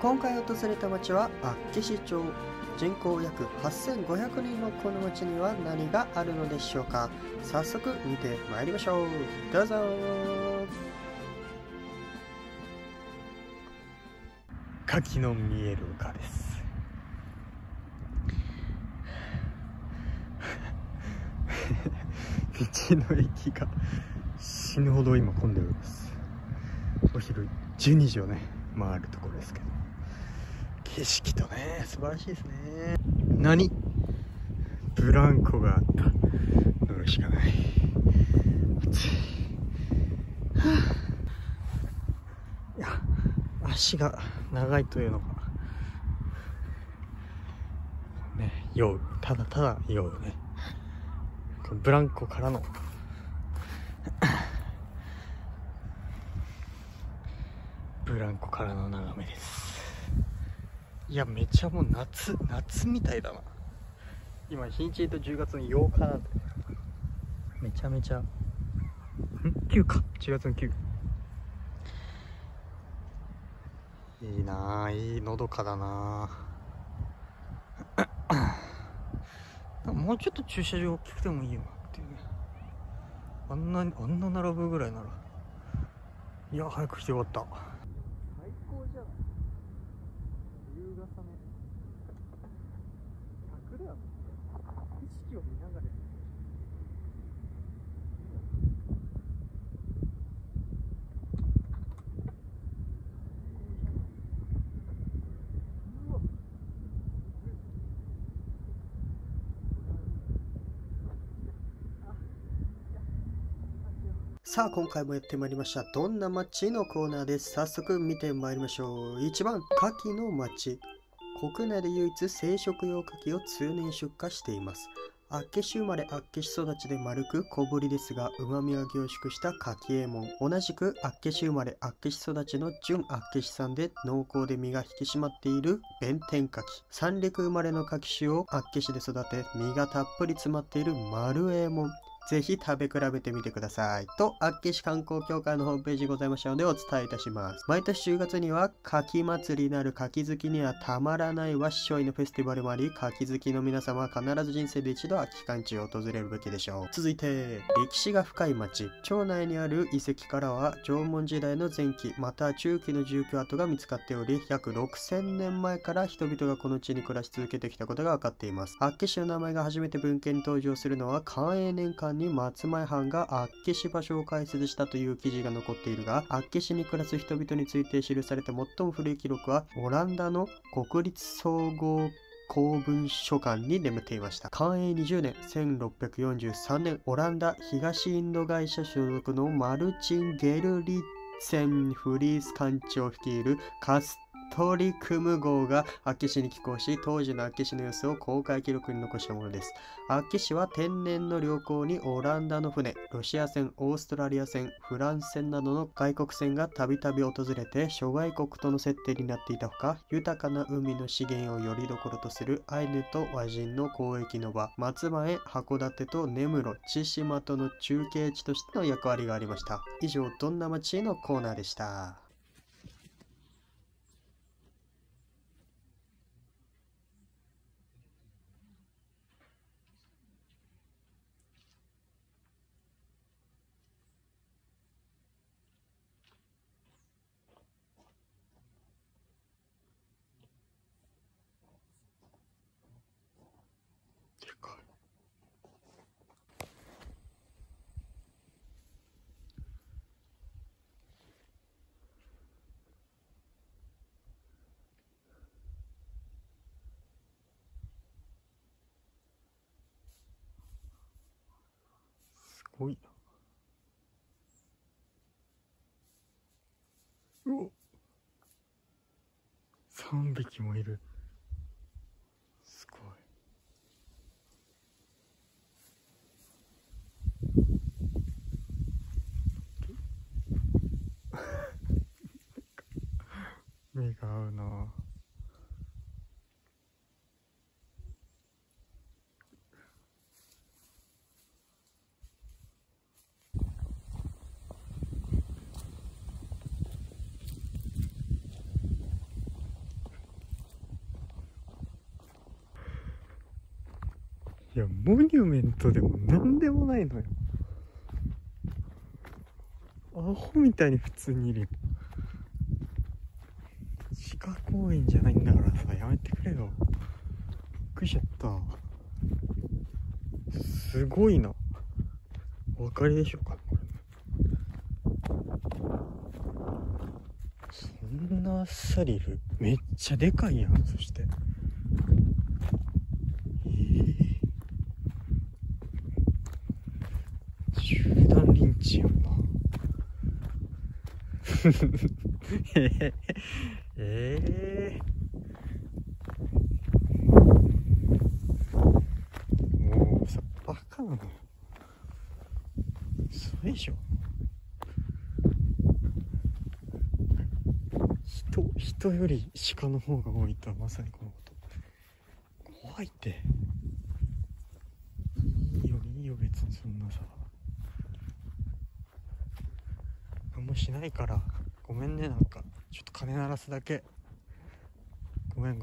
今回訪れた町は厚岸町。人口約8500人のこの町には何があるのでしょうか。早速見てまいりましょう。どうぞ。 柿の見える丘です。道の駅が死ぬほど今混んでるんです。お昼12時をね回るところですけど、景色とね素晴らしいですね。何ブランコがあった乗るしかない。暑い。いや足が長いというのがね、酔う。ただただ酔うね。このブランコからのブランコからの眺めです。いやめちゃもう夏みたいだな。今日にちと10月の8日なんでめちゃめちゃ9か10月の9。いいなあ、いいのどかだなあ。もうちょっと駐車場大きくてもいいよなっていうね。あんな並ぶぐらいなら。いや早く来てよかった。最高じゃん。夕方ね。桜やん。景色を見ながら。 さあ今回もやってまいりました。どんな町のコーナーです。早速見てまいりましょう。1番、牡蠣の町。国内で唯一生殖用牡蠣を通年出荷しています。厚岸生まれ厚岸育ちで丸く小ぶりですが旨味が凝縮した牡蠣えもん。同じく厚岸生まれ厚岸育ちの純厚岸産で濃厚で身が引き締まっている弁天牡蠣。三陸生まれの牡蠣種を厚岸で育て身がたっぷり詰まっている丸えもん。ぜひ食べ比べてみてください。と、厚岸観光協会のホームページございましたのでお伝えいたします。毎年10月には牡蠣祭りなる牡蠣好きにはたまらないわっしょいのフェスティバルもあり、牡蠣好きの皆様は必ず人生で一度は期間中を訪れるべきでしょう。続いて、歴史が深い町。町内にある遺跡からは縄文時代の前期、または中期の住居跡が見つかっており、約6000年前から人々がこの地に暮らし続けてきたことが分かっています。厚岸の名前が初めて文献に登場するのは寛永年間に松前藩が厚岸場所を開設したという記事が残っているが、厚岸に暮らす人々について記された最も古い記録はオランダの国立総合公文書館に眠っていました。寛永20年1643年、オランダ東インド会社所属のマルチン・ゲルリッツェンフリース艦長率いるカストリクム号が厚岸に寄港し、当時の厚岸の様子を公開記録に残したものです。厚岸は天然の良港にオランダの船、ロシア船、オーストラリア船、フランス船などの外国船がたびたび訪れて諸外国との接点になっていたほか、豊かな海の資源をよりどころとするアイヌと和人の交易の場、松前、函館と根室、千島との中継地としての役割がありました。以上、どんな町のコーナーでした。 すごいな。うお、3匹もいる。すごい。目が合うな。 いやモニュメントでもなんでもないのよ。アホみたいに普通にいるよ。鹿公園じゃないんだからさ、やめてくれよ。びっくりしちゃった。すごいな。お分かりでしょうかこれ。そんなあっさりいる。めっちゃでかいやん。そして集団リンチやんな。もうさ、バカなのよ。そうでしょ。人より鹿の方が多いとはまさにこのこと。怖いって。いいよ別にそんなさ。何もしないからごめんね。なんかちょっと鐘鳴らすだけ。ごめん。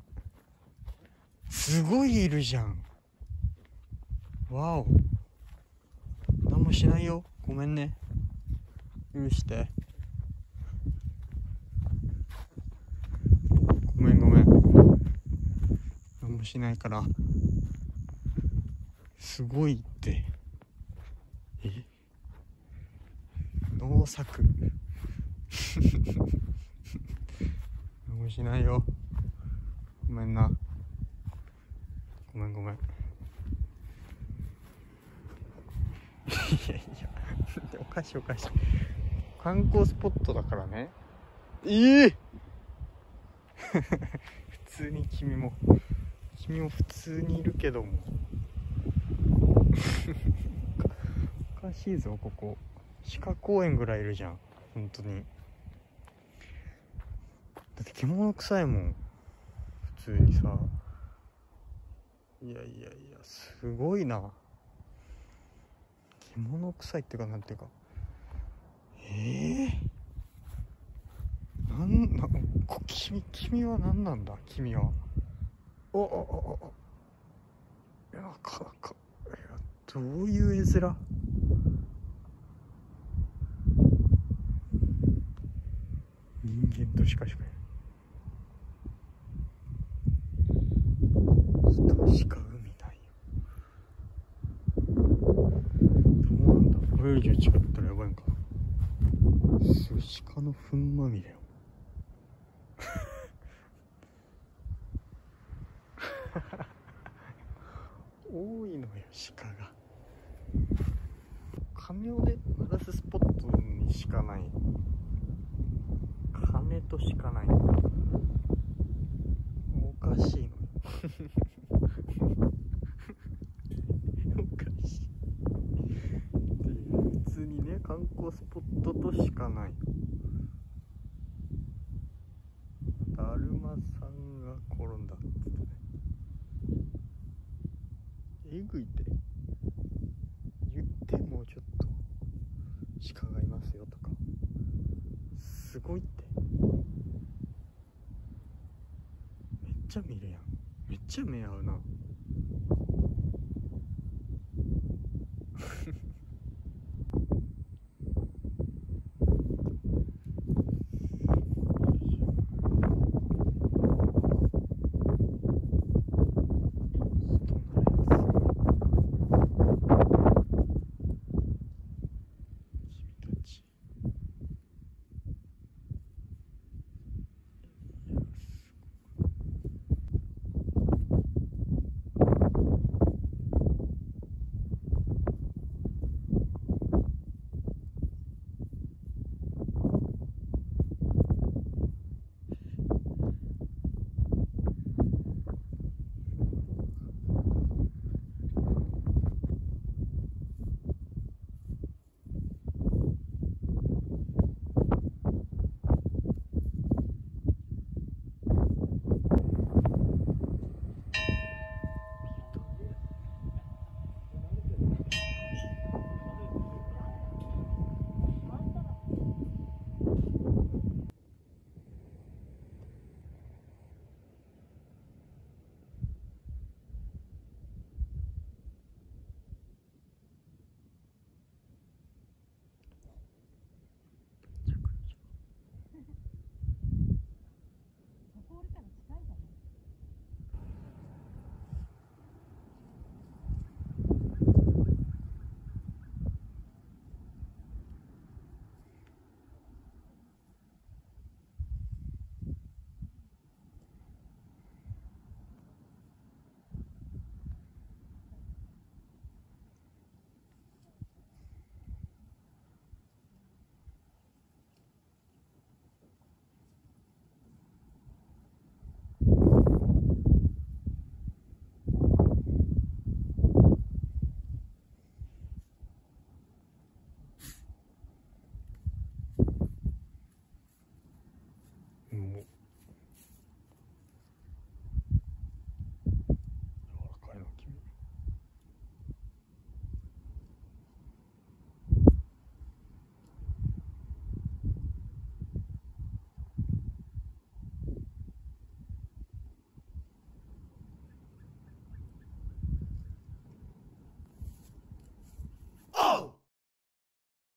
すごいいるじゃん。わお。何もしないよ。ごめんね。許して。ごめん。何もしないから。すごいって。農作。何もしないよ。ごめんな。ごめん。いやおかしい。観光スポットだからね。普通に君も普通にいるけどもおかしいぞここ。鹿公園ぐらいいるじゃん本当に。だって獣臭いもん普通にさ。いやすごいな。獣臭いってかなんていうか。君は何なんだ君は。いやなかなか。いやどういう絵面。人間と鹿しかいない。人しか海ないよ。どうなんだ。これ以上近かったらやばいんかな。鹿の糞まみれよ。多いのよ鹿が。鐘をね鳴らすスポットにしかない。鐘としかない。おかしいのよ。おかしい。普通にね観光スポットとしかない。だるまさんが転んだっつってね。えぐいって言ってもちょっと鹿がいますよとかすごいって。めっちゃ見るやん。めっちゃ目合うな。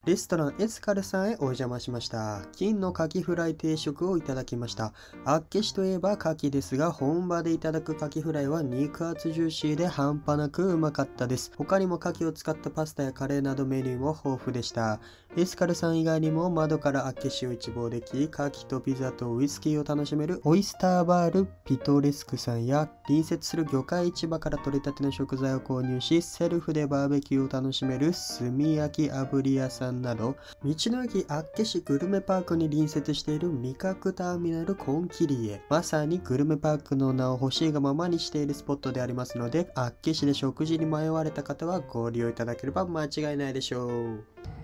レストランエスカルさんへお邪魔しました。金のカキフライ定食をいただきました。厚岸といえばカキですが、本場でいただくカキフライは肉厚ジューシーで半端なくうまかったです。他にもカキを使ったパスタやカレーなどメニューも豊富でした。エスカルさん以外にも窓から厚岸を一望でき、カキとピザとウイスキーを楽しめるオイスターバールピトレスクさんや、隣接する魚介市場から取れたての食材を購入し、セルフでバーベキューを楽しめる炭焼き炙り屋さんなど、道の駅厚岸グルメパークに隣接している味覚ターミナルコンキリエ、まさにグルメパークの名を欲しいがままにしているスポットでありますので、厚岸で食事に迷われた方はご利用いただければ間違いないでしょう。